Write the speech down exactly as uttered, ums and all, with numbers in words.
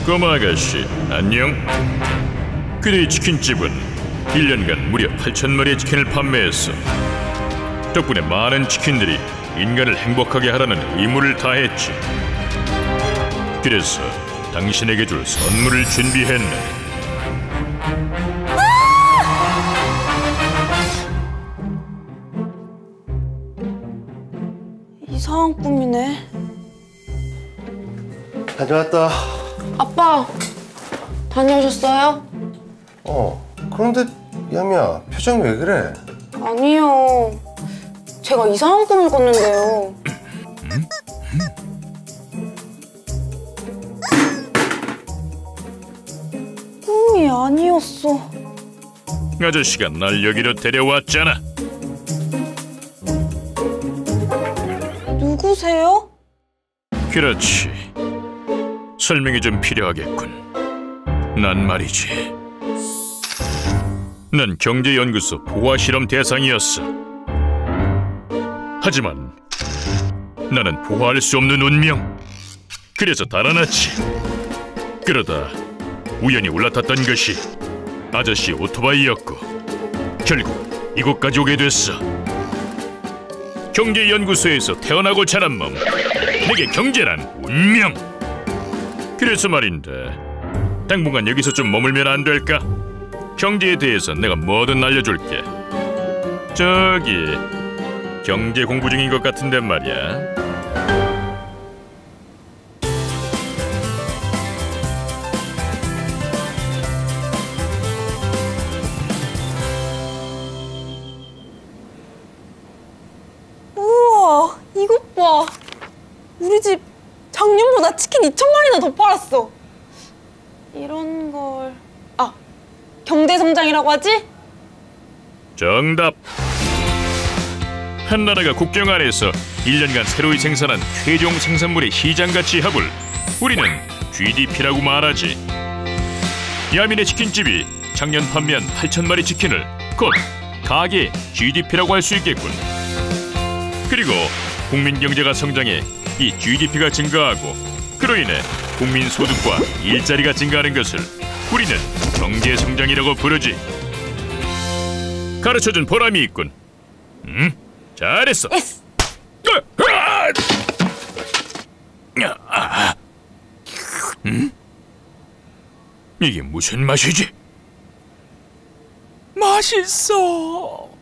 꼬마 아가씨, 안녕. 그대의 치킨집은 일 년간 무려 팔천 마리의 치킨을 판매했어. 덕분에 많은 치킨들이 인간을 행복하게 하라는 의무를 다했지. 그래서 당신에게 줄 선물을 준비했네. 이상한 꿈이네. 다녀왔다. 아빠, 다녀오셨어요? 어, 그런데 야미야, 표정이 왜 그래? 아니요, 제가 이상한 꿈을 꿨는데요. 꿈이 아니었어. 아저씨가 날 여기로 데려왔잖아. 누구세요? 그렇지. 설명이 좀 필요하겠군. 난 말이지, 난 경제연구소 보화실험 대상이었어. 하지만 나는 보화할 수 없는 운명. 그래서 달아났지. 그러다 우연히 올라탔던 것이 아저씨 오토바이였고 결국 이곳까지 오게 됐어. 경제연구소에서 태어나고 자란 몸, 내게 경제란 운명. 그래서 말인데, 당분간 여기서 좀 머물면 안 될까? 경제에 대해서 내가 뭐든 알려줄게. 저기 경제 공부 중인 것 같은데 말이야. 우와, 이것 봐. 우리 집 작년보다 치킨 이천 마리나 더 팔았어. 이런 걸... 아, 경제성장이라고 하지? 정답! 한 나라가 국경 안에서 일 년간 새로이 생산한 최종 생산물의 시장가치 합을 우리는 지디피라고 말하지. 야민의 치킨집이 작년 판매한 팔천 마리 치킨을 곧 가게 지디피라고 할 수 있겠군. 그리고 국민 경제가 성장해 이 지디피가 증가하고 그로 인해 국민 소득과 일자리가 증가하는 것을 우리는 경제 성장이라고 부르지. 가르쳐준 보람이 있군. 응? 잘했어. 예스! 응? 이게 무슨 맛이지? 맛있어.